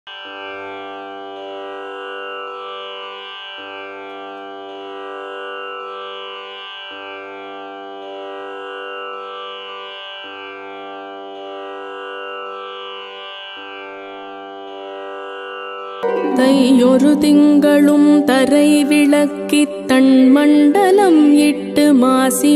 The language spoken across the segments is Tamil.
தையொரு திங்களும் தரை விளக்கித் தன் மண்டலம் இட்டு மாசி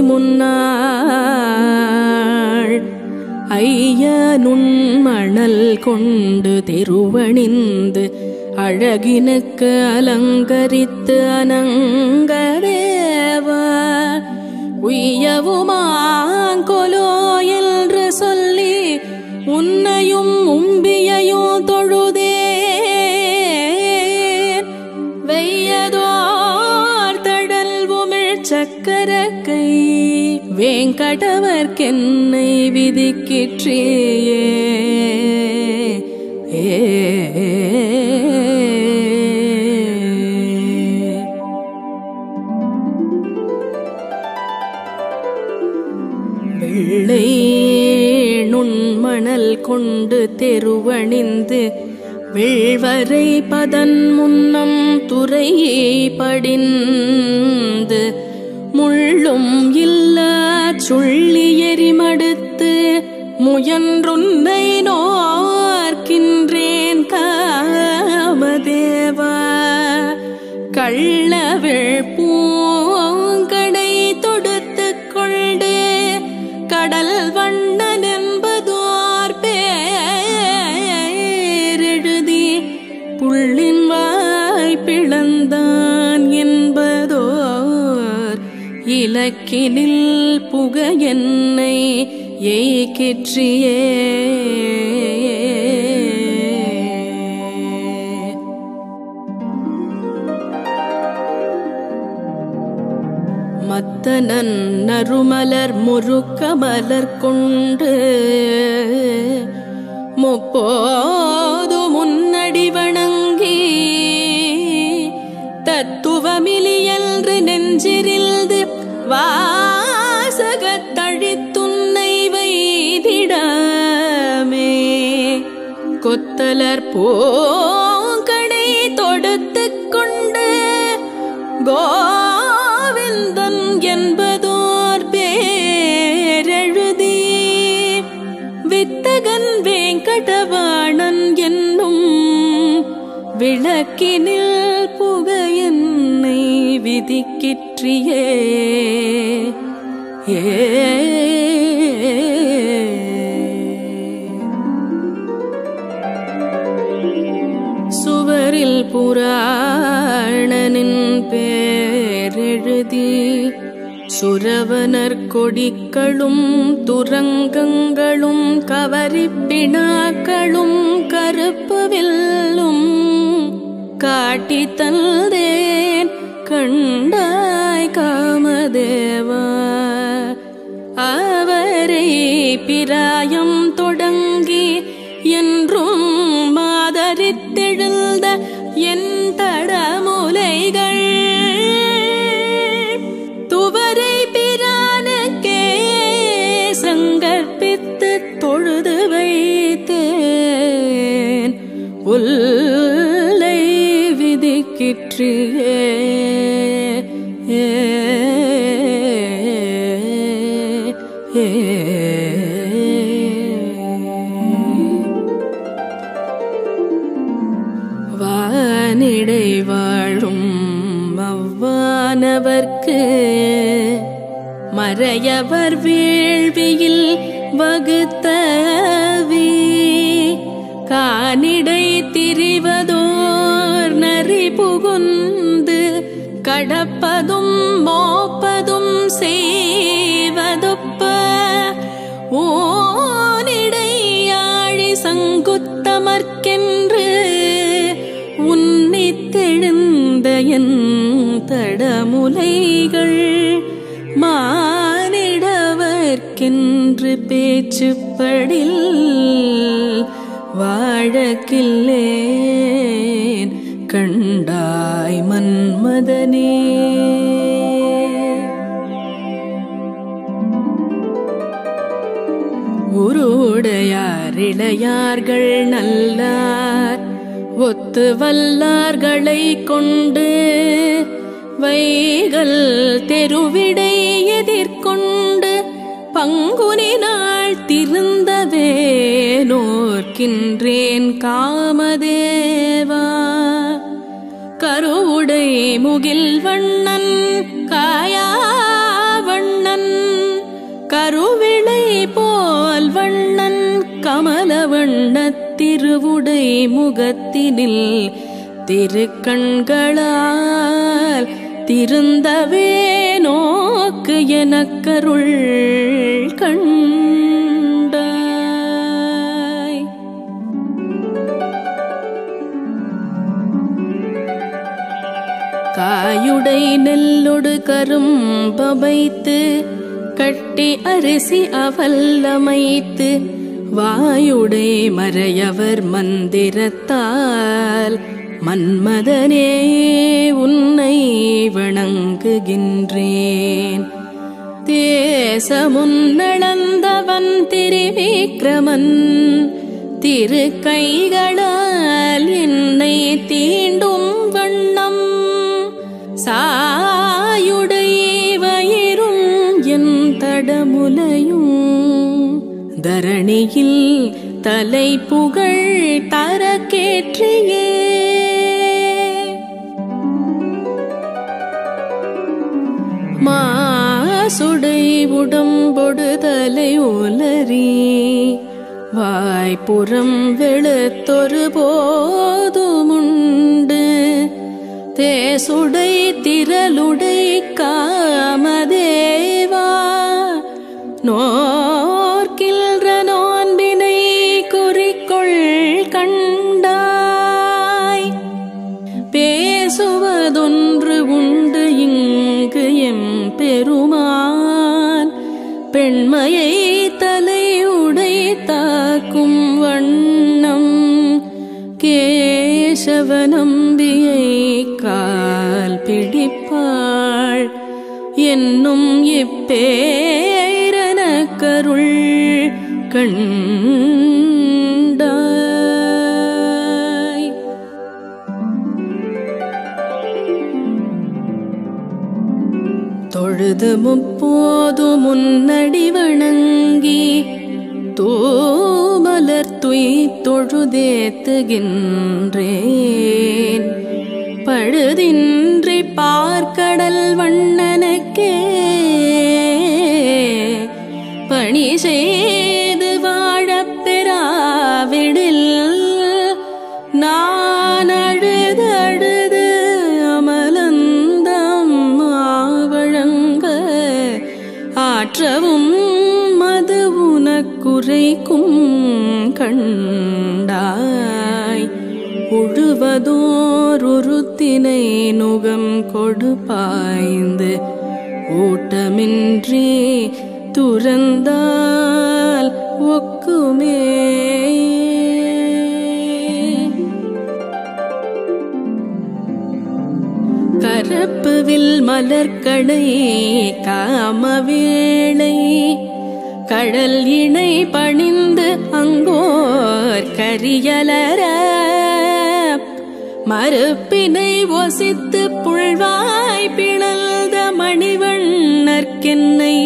முன்னாள் ஐயனுன் மணல் கொண்டு திருவணிந்து அழகினுக்கு அலங்கரித்து அனங்கதேவா உய்யவுமாங்கொலோ என்று சொல்லி உன்னையும் உம்பியையும் தொழுதே சக்கரக்கை வேங்கடவர்க்கென்னை விதிக்கிற்றியே வெள்ளை நுண்மணல் கொண்டு தெருவணிந்து வெள்வரை பதன் முன்னம் துறையை படிந்து முள்ளும் இல்ல சுள்ளி எரிமடுத்து முயன்றுன்னை நோர்க்கின்றேன் காமதேவா கள்ளவிழ் பூங்கடை தொடுத்து கொண்டு கடல் வண்ணன் என்பதோர் பேரெழுதி புள்ளின் வாய் பிளந்தான் என்பதோர் இலக்கினில் புக என்னை ஏய்கிற்றியே மத்தனன் நறுமலர் முறுக்க மலர் கொண்டு முப்போது முன்னடி வணங்கி தத்துவமிலியன்று நெஞ்சிரில்து வாசகத்தழித்துன்னை வைதிடாமே கொத்தலர் பூங்கடை தொடுத்து கொண்டு கோவிந்தன் என்பதோர் பேரெழுதி வித்தகன் வேங்கடவாணன் என்னும் விளக்கினில் புக என்னை விதிக்கிற்றியே சுவரில் புராணனின் பேரெழுதி சுரவனர் கொடிகளும் துரங்கங்களும் கவரிப்பினாக்களும் கருப்புவில்லும் காட்டி தந்தேன் கண்டாய் காமதேவா அவரை பிராயம் தொடங்கி என்றும் மாதரித்தெழுந்த என் தடமுலைகள் துவரை பிரானுக்கே சங்கற்பித்து தொழுது வைத்தேன் உல்லை விதிக்கிற்றியே வானிடை வாழும் அவ்வானவர்க்கு மறையவர் வேள்வியில் வகுத்தவி கானிடை திரிவதோர் நரி புகுந்து கடப்பதும் மோப்பதும் செய்வதொப்ப ஓனிடையாழி சங்குத்தமர்க்கென்று உன்னித்தெழுந்த என் தடமுலைகள் மானிடவர்க்கென்று பேச்சுப்படில் வாழக்கில்லேன் கண்டாய் மன்மதனே உருடையார் இளையார்கள் நல்லார் ஒத்து வல்லார்களை கொண்டு வைகல் தெருவிடை எதிர்கொண்டு பங்குனி நாள் திருந்தவே நோர்க்கின்றேன் காமதேவா. கருவுடை முகில் வண்ணன் காயாவண்ணன் கருவிளை போல் வண்ணன் கமல வண்ணத் திருவுடை முகத்தினில் திருக்கண்களால் திருந்தவே நோக்கு எனக்கருள் கண்டாய். காயுடை நெல்லொடு கரும்பமைத்து கட்டி அரிசி அவல்லமைத்து வாயுடை மறையவர் மந்திரத்தால் மன்மதனே உன்னை வணங்குகின்றேன். தேசமுன்னளந்தவன் திரிவிக்ரமன் திரு கைகளால் என்னை தீண்டும் வண்ணம் சாயுடை வயிறும் என் தடமுலையும் தரணியில் தலை புகழ் தரக்கேற்றியே. மாசுடை உடம்பொடு தலை உலரி வாய்ப்புறம் வெளுத்தொரு போதுமுண்டு தேசுடை திரளுடை காமதேவா. நோர்க்கின்ற நோன்பினை குறிக்கொள் கண்டாய். பேசுவதொன்று உண்டு இங்கு எம் பெருமான் பெண்மையை தலை உடை தாக்கும் வண்ணம் கேசவநம்பியை கால் பிடிப்பாள் என்னும் இப்பேரனக்கருள் கண்டாய். தொழுது முப்போது முன்னடி வணங்கி தூமலர் துய் தொழுதேத்துகின்றேன். பழுதின்றி பார்க்கடல் வண்ணனுக்கே பணி செய்து வாழப் பெறாவிடில் நான் அழுது அழுது அமலந்தம் மாவழங்க ஆற்றவும் மது உனக்குரைக்கும் கண்டாய். உழுவதோர் உருத்தினை நுகம் கொடுப்பாய்ந்து ஊட்டமின்றி துறந்தால் ஒக்குமே. கரப்புவில் மலர்கடை காமவேளை கடல் இணை பணிந்து அங்கோர் கரியலர மறுப்பினை ஒசித்து புழ்வாய் பிளந்த மணிவண்ணர்க்கென்னை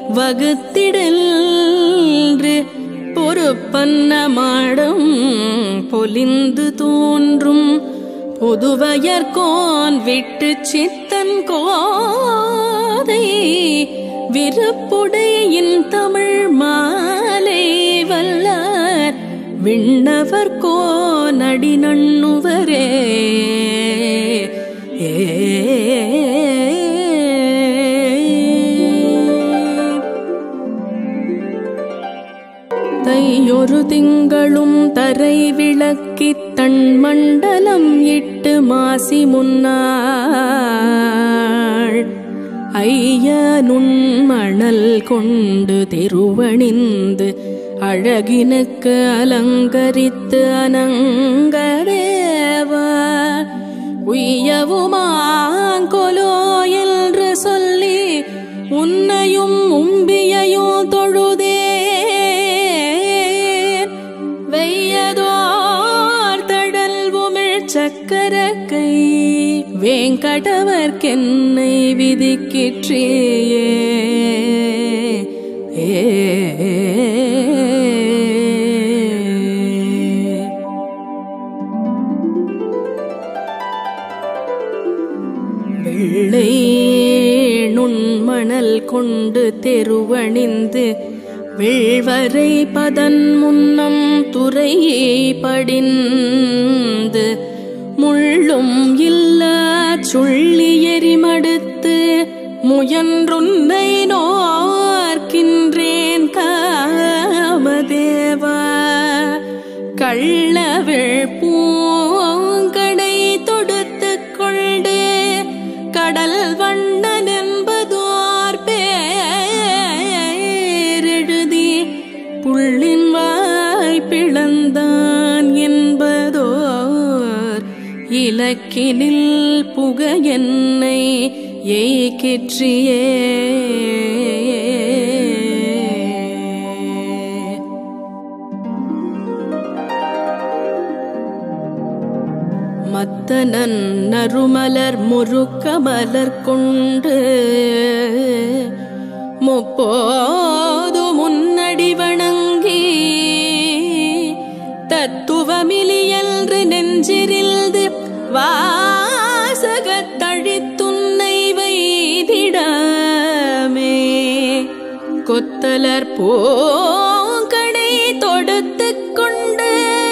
வகுத்திடன்று பொறுப்பன்ன மாடம் பொலிந்து தோன்றும் புதுவயர்கோன் விட்டு சித்தன் கோதை விருப்புடையின் தமிழ் மாலை வல்லார் விண்ணவர் கோனடி நண்ணுவரே. தையொரு திங்களும் தரை விளக்கித் தன் மண்டலம் இட்டு மாசி முன்னாள் ஐய நுண்மணல் கொண்டு திருவணிந்து அழகினுக்கு அலங்கரித்து அனங்கதேவா உய்யவுமாங்கொலோ என்று சொல்லி உன்னையும் உம்பியையும் தொழுதே. வெய்யதோர் தடல் உமிழ் சக்கர கை வேங்கடவர்க்கென்னை விதிக்கிற்றியே வெள்ளை நுண்மணல் கொண்டு தெருவணிந்து வெள்வரை பதன் முன்னம் துறையை படிந்து முள்ளும் இல்லா சுள்ளி எரிமடுத்து முயன்றுன்னை நோர்க்கின்றேன் காமதேவா கள்ளவிழ் பூங்கடை தொடுத்து கொண்டு கடல் வண்ணன் என்பதோர் பேரெழுதி புள்ளின் வாய் பிளந்தான் என்பதோர் இலக்கினில் புகையென்னை ஏகிற்றியே மத்தனன் நறுமலர் முறுக்க மலர் கொண்டு முப்போது முன்னடி வணங்கி தத்துவமிலியன்று நெஞ்சிரில்து வாசகத்தழித்துன்னை வைதிடாமே கொத்தலர் பூங்கடை தொடுத்து கொண்டு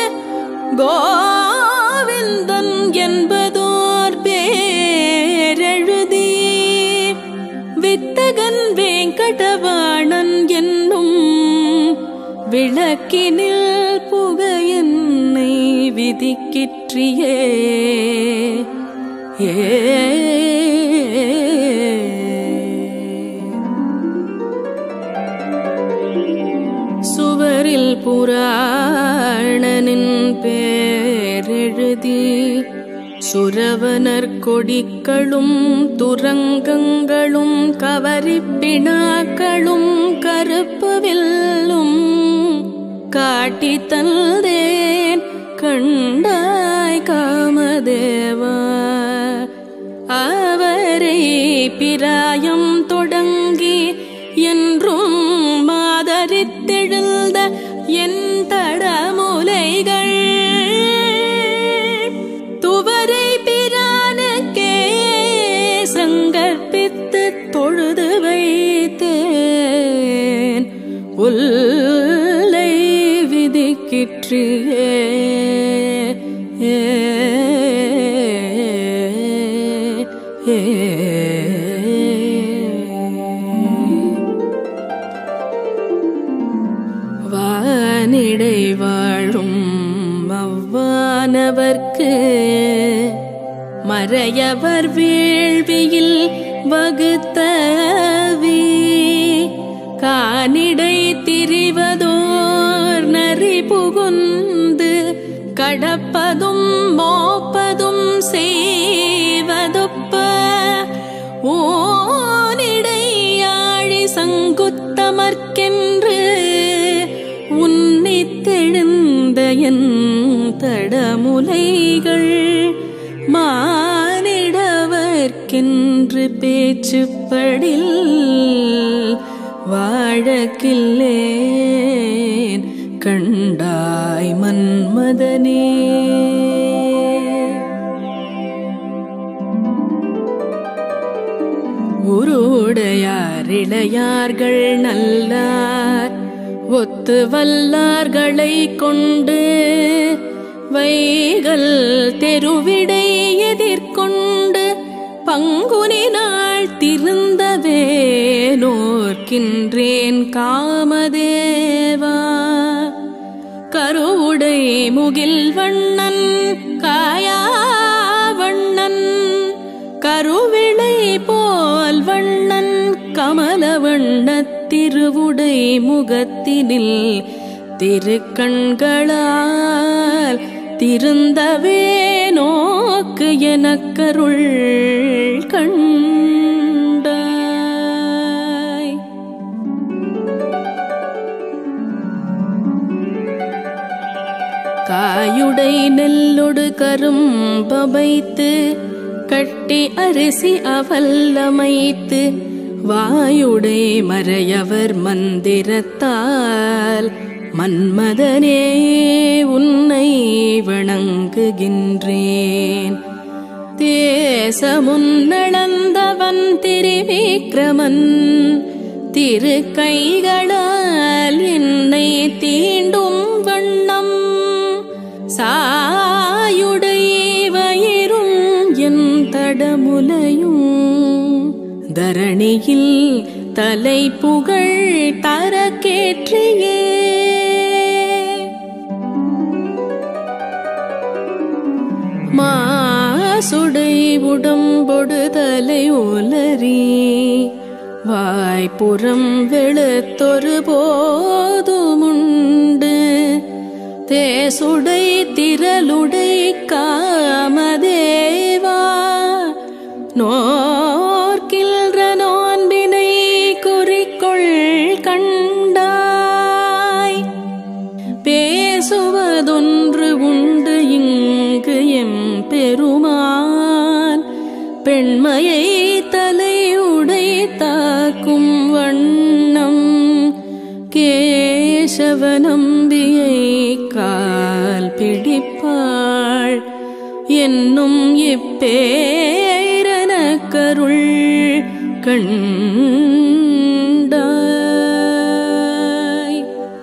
கோவிந்தன் என்பதோர் பேரெழுதி வித்தகன் வேங்கடவாணன் என்னும் விளக்கினில் புகையென்னை விதிக்கிற்றியே சுவரில் புராணனின் பேரெழுதி சுரவனர் கொடிகளும் துரங்கங்களும் கவரிப்பினாக்களும் கருப்புவில்லும் காட்டி தந்தேன் கண்டாய் காமதேவா அவரை பிராயம் தொடங்கி என்றும் மாதரித்தெழுந்த என் தடமுலைகள் துவரை பிரானுக்கே சங்கற்பித்து தொழுது வைத்தேன் உல்லை விதிக்கிற்றியே வானிடை வாழும் அவ்வானவர்க்கு மறையவர் வேள்வியில் வகுத்தவி கானிடை திரிவதோர் நரி புகுந்து கடப்பதும் மோப்பதும் செய்வதொப்ப ஓனிடையாழி சங்குத்தமர்க்கென்று உன்னித்தெழுந்த என் தடமுலைகள் மானிடவர்க்கென்று பேச்சுப்படில் வாழக்கில்லேன் கண்டாய் மன்மதனே உருடையார் இளையார்கள் நல்லார் ஒத்து வல்லார்களை கொண்டு வைகல் தெருவிடை எதிர்கொண்டு பங்குனி நாள் திருந்தவே நோர்க்கின்றேன் காமதேவா கருவுடை முகில் வண்ணன் காயாவண்ணன் கருவிளை போல் வண்ணன் கமலவண்ணத் திருவுடை முகத்தினில் திருக்கண்களால் திருந்தவே நோக்கு எனக்கருள் கண்டாய் காயுடை நெல்லொடு கரும்பமைத்து கட்டி அரிசி அவல்லமைத்து வாயுடை மறையவர் மந்திரத்தால் மன்மதனே உன்னை வணங்குகின்றேன். தேசமுன்னளந்தவன் திரிவிக்ரமன் திரு கைகளால் என்னை தீண்டும் வண்ணம் சாயுடை வயிறும் என் தடமுலையும் தரணியில் தலை புகழ் தரக்கேற்றியே. மாசுடை உடம்பொடு தலை உலரி வாய்ப்புறம் வெளுத்தொரு போதுமுண்டு தேசுடை திரளுடை காமதேவா நோர்க்கில்ற நோன்பினை குறிக்கொள் கண்டாய். பேசுவதொன்று உண்டு இங்கு எம் பெருமான் பெண்மையை தலையுடை தாக்கும் வண்ணம் கேசவநம்பியை கால் பிடிப்பாள் என்னும் இப்பேரன கருள் கண்டாய்.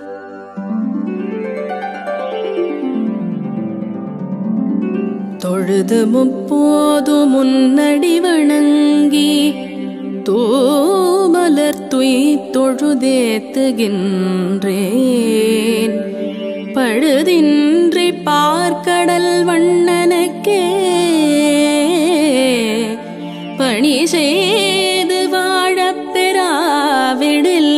தொழுது முப்போது முன்னடி வணங்கி தூமலர் துய் தொழுதேத்துகின்றேன். பழுதின்றி பார்க்கடல் வண்ணனுக்கே பணி செய்து வாழப் பெறாவிடில்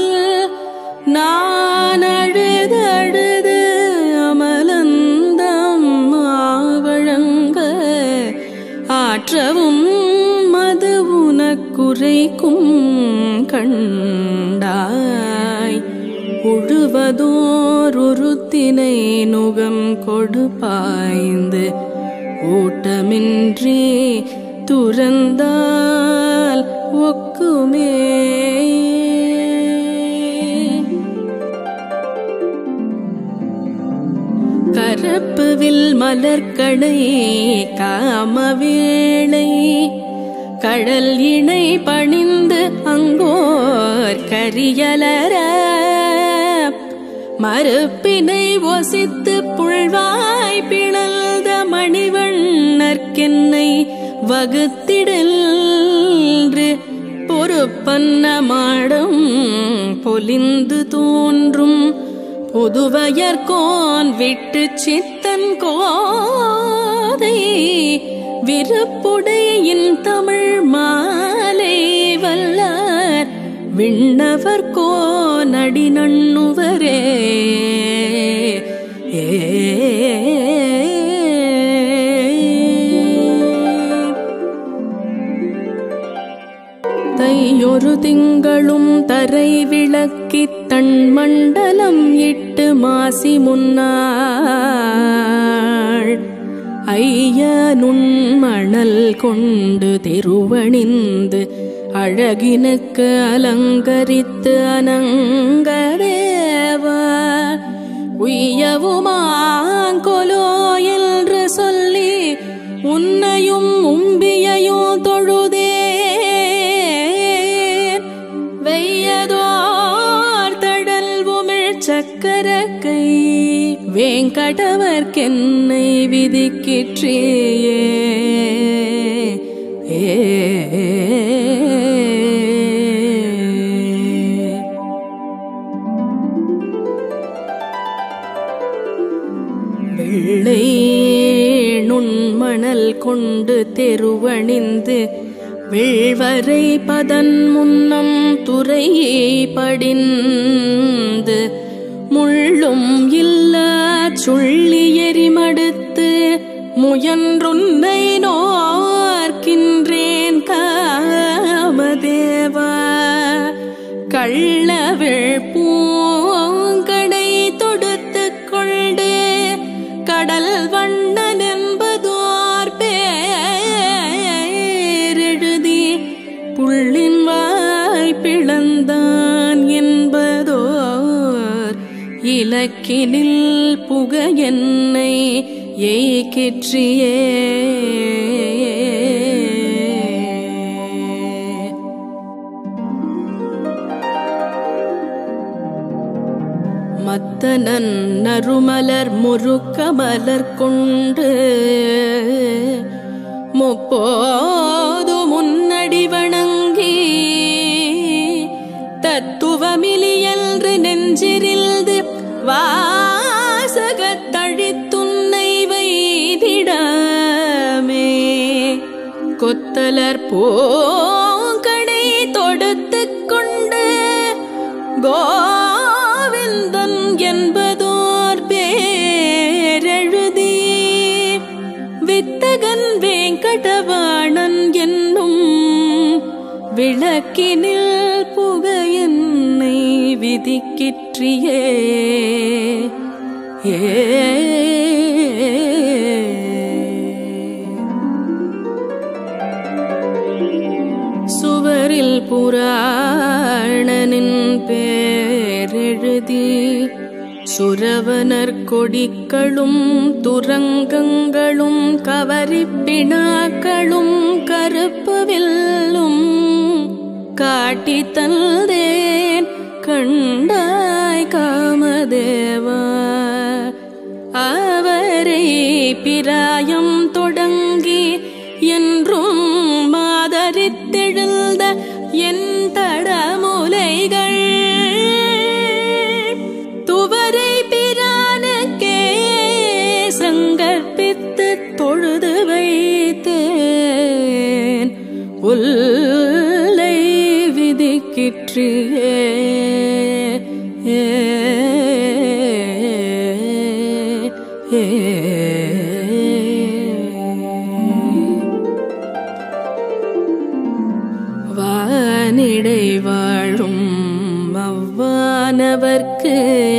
நான் அழுது அழுது அமலந்தம் ஆவழங்க ஆற்றவும் மது உனக்குரைக்கும் கண்டாய். உழுவதோர் உருத்தினை நுகம் கொடுப்பாய்ந்து ஊட்டமின்றி துறந்தால் ஒக்குமே. கரப்புவில் மலர்கடை காமவேளை கடல் இணை பணிந்து அங்கோர் கரியலர மறுப்பினை ஒசித்து புழ்வாய் பிளந்த மணிவண்ணர்க்கென்னை வகுத்திடன்று பொறுப்பன்ன மாடம் பொலிந்து தோன்றும் புதுவயர்கோன் விட்டு சித்தன் கோதை விருப்புடையின் தமிழ் மாலை வல்லார் விண்ணவர் கோனடி நண்ணுவரே. தையொரு திங்களும் தரை விளக்கித் தன் மண்டலம் இட்டு மாசி முன்னாள் ஐயனுன் மணல் கொண்டு திருவணிந்து அழகினுக்கு அலங்கரித்து அனங்கதேவா உய்யவுமாங்கொலோ என்று சொல்லி உன்னையும் உம்பியையும் தொழுதே. வெய்யதோர் தடல் உமிழ் சக்கர கை வேங்கடவர்க்கென்னை விதிக்கிற்றியே. வெள்ளை நுண்மணல் கொண்டு தெருவணிந்து வெள்வரை பதன் முன்னம் துறையை படிந்து முள்ளும் இல்லா சுள்ளி எரிமடுத்து முயன்றுன்னை நோர்க்கின்றேன் காமதேவா. கள்ளவிழ் பூங்கடை தொடுத்து கொண்டு விளக்கினில் புக என்னை ஏய்கிற்றியே. மத்தனன் நறுமலர் முறுக்க மலர் கொண்டு முப்போது முன்னடி வணங்கி தத்துவமிலியன்று நெஞ்சிரில்து வாசகத் தழித்துன்னை வைதிடாமே. கொத்தலர் பூங்கடை தொடுத்துக் கொண்டு கோவிந்தன் என்பதோர் பேரெழுதி வித்தகன் வேங்கடவாணன் என்னும் விளக்கினில் புக என்னை விதிக்கிற்றியே. சுவரில் புராணனின் பேரெழுதி சுரவனர் கொடிகளும் துரங்கங்களும் கவரிப்பினாக்களும் கருப்புவில்லும் காட்டி தந்தேன் கண்டாய் காமதேவா. அவரை பிராயம் தொடங்கி என்றும் மாதரித்தெழுந்த என் தடமுலைகள் துவரை பிரானுக்கே சங்கற்பித்து தொழுது வைத்தேன் உல்லை விதிக்கிற்றியே. வானிடை வாழும் அவ்வானவர்க்கு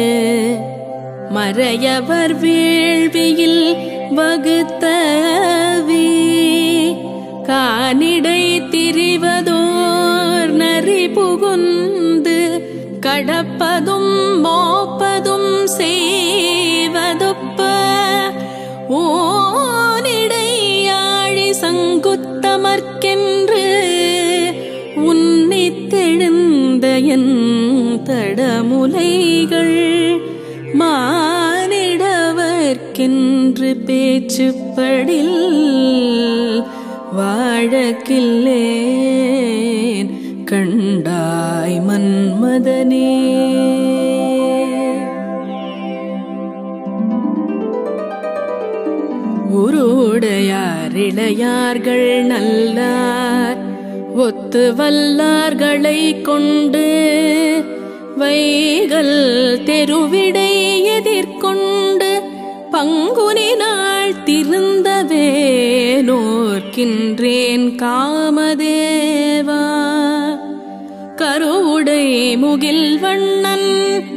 மறையவர் வேள்வியில் வகுத்தவி கானிடை திரிவதோர் நரி புகுந்து கடப்பதும் மோப்பதும் செய்வதொப்ப ஓனிடையாழி சங்குத்தமர்க்கென்று உன்னித்தெழுந்த என் தடமுலைகள் மானிடவர்க்கென்று பேச்சுப்படில் வாழக்கில்லேன் கண்டாய் மன்மதனே. உருடையார் இளையார்கள் நல்லார் ஒத்து வல்லார்களை கொண்டு வைகல் தெருவிடை எதிர்கொண்டு பங்குனினாள் திருந்தவே நோர்க்கின்றேன் காமதேவா. கருவுடை முகில் வண்ணன்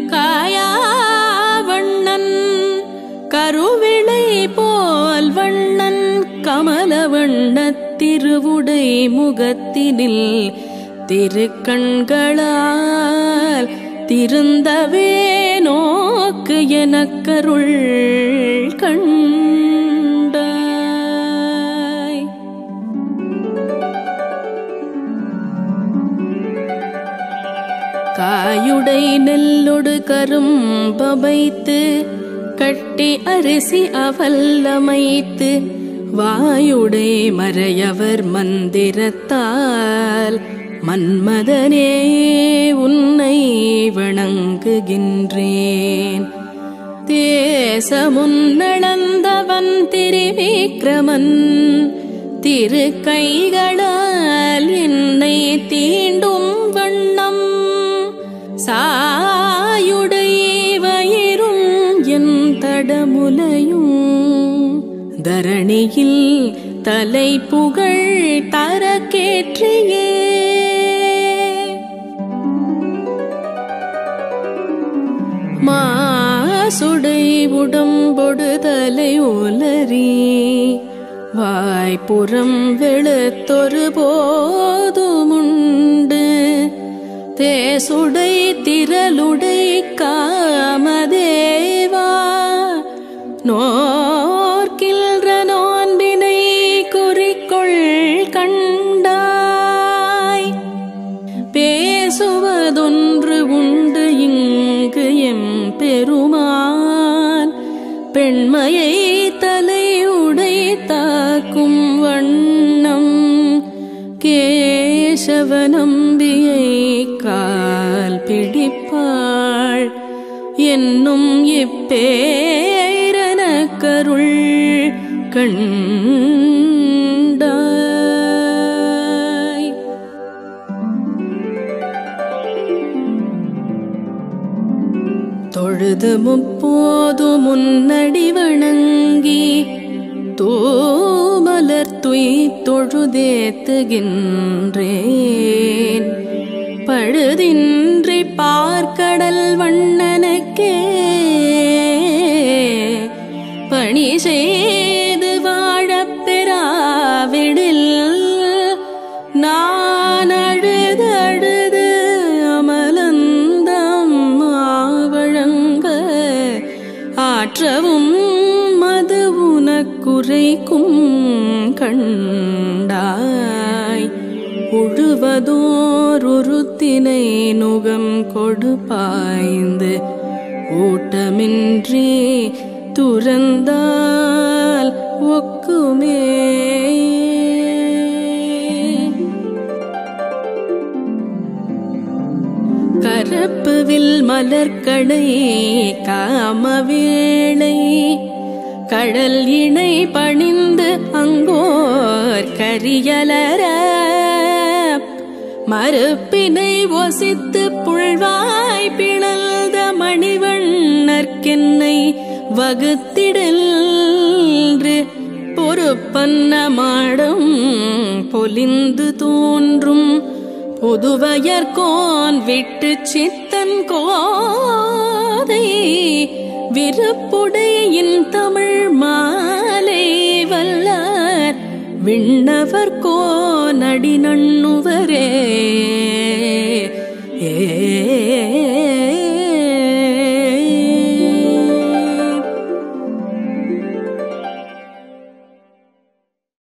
காயாவண்ணன் கருவிளை போல் வண்ணன் கமலவண்ணத் திருவுடை முகத்தினில் திருக்கண்களால் திருந்தவே நோக்கு எனக்கருள் கண்டாய். காயுடை நெல்லொடு கரும்பமைத்து கட்டி அரிசி அவல்லமைத்து வாயுடை மறையவர் மந்திரத்தால் மன்மதனே உன்னை வணங்குகின்றேன். தேசமுன்னளந்தவன் திருவிக்கிரமன் திரு கைகளால் என்னை தீண்டும் வண்ணம் சாயுடை வயிறும் என் தடமுலையும் தரணியில் தலை புகழ் தரக்கேற்றியே. மாசுடை உடம்பொடு தலை உலரி வாய்ப்புறம் வெளுத்தொரு போதுமுண்டு தேசுடை திரளுடை காமதேவா நோர்க்கில்ற நோன்பினை குறிக்கொள் கண்டாய் பேசுவதொன்று உண்டு இங்கு எம் பெருமான் பெண்மையை தலையுடை தாக்கும் வண்ணம் கேசவநம்பியை கால் பிடிப்பாள் என்னும் இப்பேரனக்கருள் கண்டாய். தொழுது முப்போது முன்னடி வணங்கி தூமலர் துய் தொழுதேத்துகின்றேன் பழுதின்றி பார்க்கடல் வண்ணனுக்கே பணி செய்து வாழப் பெறாவிடில் நான் அழுது அழுது அமலந்தம் மாவழங்க ஆற்றவும் மது உனக்குரைக்கும் கண்டாய் உழுவதோருத்தினை நுகம் கொடுப்பாய்ந்து ஊட்டமின்றி துறந்தால் ஒக்குமே. கரப்புவில் மலர்கடை காமவேளை கடல் இணை பணிந்து அங்கோர் கரியலர மறுப்பினை ஒசித்து புழ்வாய் பிளந்த மணிவண்ணர்க்கென்னை வகுத்திடன்று பொறுப்பன்ன மாடம் பொலிந்து தோன்றும் புதுவயர்கோன் விட்டு சித்தன் கோதை விருப்புடையின் தமிழ் மாலை வல்லார் விண்ணவர் கோனடி நண்ணுவரே.